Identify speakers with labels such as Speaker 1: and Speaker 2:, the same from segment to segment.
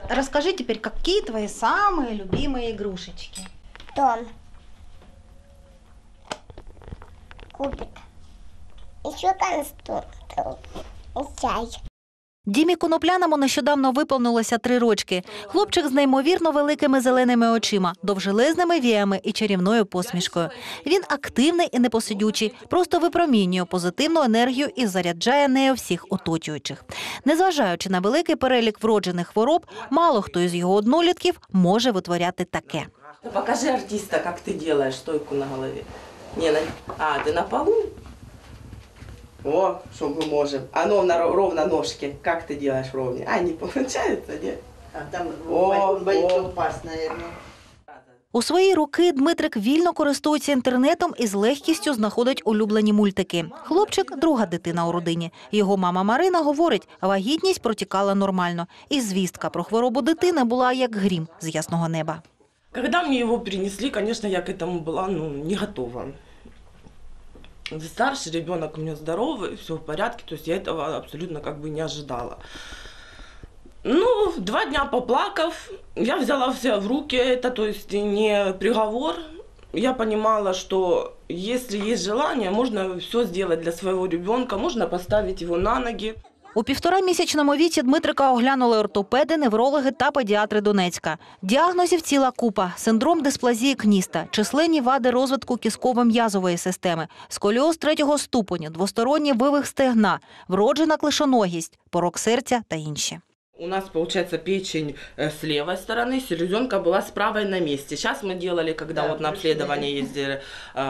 Speaker 1: Расскажи теперь, какие твои самые любимые игрушечки?
Speaker 2: Дом. Кубик. Еще конструктор. И чай.
Speaker 3: Дімі Конопляному нещодавно виповнилося 3 рочки. Хлопчик з неймовірно великими зеленими очима, довжелезними віями і чарівною посмішкою. Він активний і непосидючий, просто випромінює позитивну енергію і заряджає нею всіх оточуючих. Незважаючи на великий перелік вроджених хвороб, мало хто із його однолітків може витворяти таке.
Speaker 4: Покажи артиста, как ты делаешь стойку на голове. Не, ты на полу? О, что мы можем. А ну, ровно ножки. Как ты делаешь ровнее? Не получается, нет?
Speaker 5: Там он боится упасть, наверное.
Speaker 3: У свої роки Дмитрик вільно користується інтернетом і з легкістю знаходить улюблені мультики. Хлопчик – друга дитина у родині. Його мама Марина говорить, вагітність протікала нормально. І звістка про хворобу дитини була як грім з ясного неба.
Speaker 4: Когда мне его принесли, конечно, я к этому была не готова. Старший ребенок у меня здоровый, все в порядке, то есть я этого абсолютно не ожидала. 2 дня поплакав, я взяла все в руки, это то есть не приговор. Я понимала, что если есть желание, можно все сделать для своего ребенка, можно поставить его на ноги.
Speaker 3: У 1,5-місячному віці Дмитрика оглянули ортопеди, неврологи та педіатри Донецька. Діагнозів ціла купа – синдром дисплазії кніста, численні вади розвитку кістково-м'язової системи, сколіоз 3-го ступеню, двосторонній вивих стегна, вроджена клишоногість, порок серця та інші.
Speaker 4: У нас, получается, печень с левой стороны, селезенка была с правой на месте. Сейчас мы делали, когда на обследование ездили,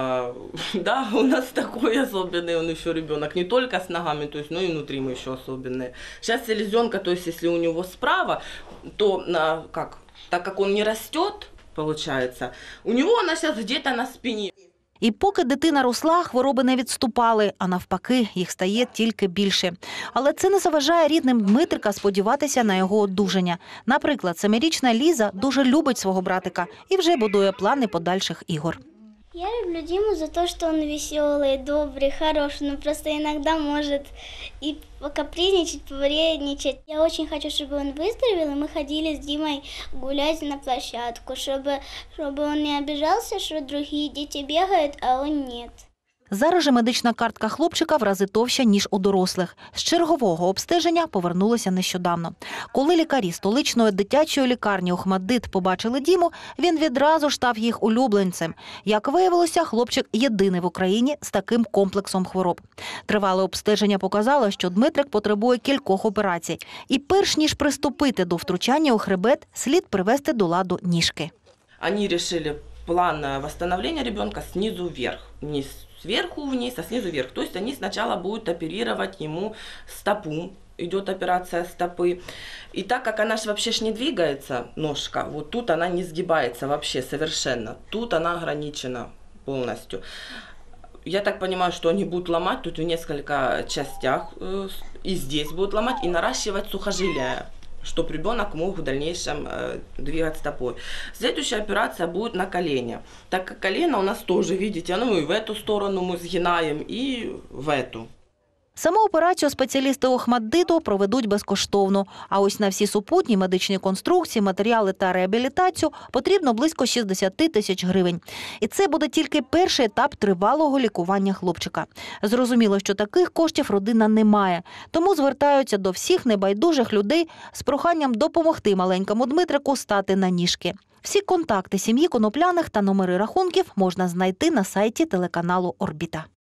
Speaker 4: да, у нас такой особенный он еще ребенок, не только с ногами, то есть, но и внутри мы еще особенные. Сейчас селезенка, то есть, если у него справа, то, так как он не растет, получается, у него она сейчас где-то на спине.
Speaker 3: І поки дитина росла, хвороби не відступали, а навпаки, їх стає тільки більше. Але це не заважає рідним Дмитрика сподіватися на його одужання. Наприклад, 7-річна Ліза дуже любить свого братика і вже будує плани подальших ігор.
Speaker 2: Я люблю Диму за то, что он веселый, добрый, хороший, но просто иногда может и покапризничать, повредничать. Я очень хочу, чтобы он выздоровел, и мы ходили с Димой гулять на площадку, чтобы он не обижался, что другие дети бегают, а он нет.
Speaker 3: Зараз же медична картка хлопчика в рази товща, ніж у дорослих. З чергового обстеження повернулися нещодавно. Коли лікарі столичної дитячої лікарні «Охматдит» побачили Діму, він відразу ж став їх улюбленцем. Як виявилося, хлопчик єдиний в Україні з таким комплексом хвороб. Тривале обстеження показало, що Дмитрик потребує кількох операцій. І перш ніж приступити до втручання у хребет, слід привести до ладу ніжки.
Speaker 4: Они решили план восстановления ребенка снизу вверх, не сверху вниз, а снизу вверх. То есть они сначала будут оперировать ему стопу, идет операция стопы. И так как она вообще не двигается, ножка, вот тут она не сгибается вообще совершенно, тут она ограничена полностью. Я так понимаю, что они будут ломать тут в несколько частях, и здесь будут ломать, и наращивать сухожилия, чтобы ребенок мог в дальнейшем двигать стопой. Следующая операция будет на колене. Так как колено у нас тоже, видите, и в эту сторону мы сгинаем, и в эту.
Speaker 3: Саму операцію спеціалісти «Охматдиту» проведуть безкоштовно. А ось на всі супутні медичні конструкції, матеріали та реабілітацію потрібно близько 60 тисяч гривень. І це буде тільки перший етап тривалого лікування хлопчика. Зрозуміло, що таких коштів родина не має. Тому звертаються до всіх небайдужих людей з проханням допомогти маленькому Дмитрику стати на ніжки. Всі контакти сім'ї Конопляних та номери рахунків можна знайти на сайті телеканалу «Орбіта».